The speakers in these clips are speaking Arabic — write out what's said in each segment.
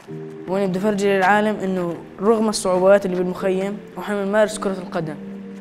وأنا بدي أفرجي للعالم إنه رغم الصعوبات اللي بالمخيم وإحنا بنمارس كرة القدم.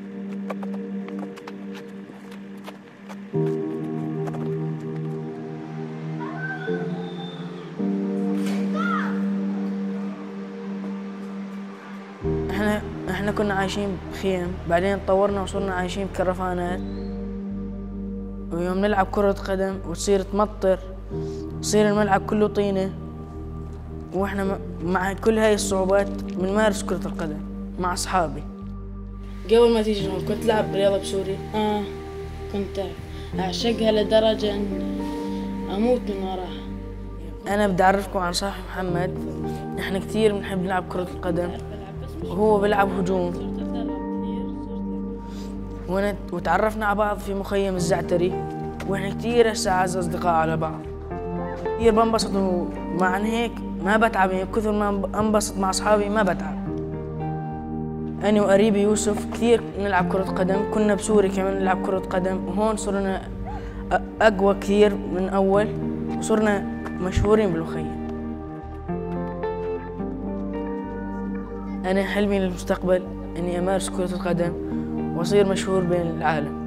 احنا كنا عايشين بخيم، بعدين تطورنا وصرنا عايشين بكرفانات، ويوم نلعب كرة قدم وتصير تمطر يصير الملعب كله طينة، واحنا مع كل هاي الصعوبات بنمارس كرة القدم مع أصحابي. قبل ما تيجي هون كنت تلعب رياضة بسوريا؟ كنت أعشقها لدرجة أن أموت من وراها. أنا بدي أعرفكم عن صاحبي محمد، إحنا كثير بنحب نلعب كرة القدم وهو بيلعب هجوم، وتعرفنا على بعض في مخيم الزعتري، وإحنا كثير هسه أعز أصدقاء على بعض. كثير بنبسط مع هيك ما بتعب، يعني كثر ما انبسط مع أصحابي ما بتعب. أنا وقريبي يوسف كثير نلعب كرة قدم، كنا بسوريا كمان نلعب كرة قدم، وهون صرنا أقوى كثير من أول وصرنا مشهورين بالمخيم. أنا حلمي للمستقبل إني أمارس كرة القدم وأصير مشهور بين العالم.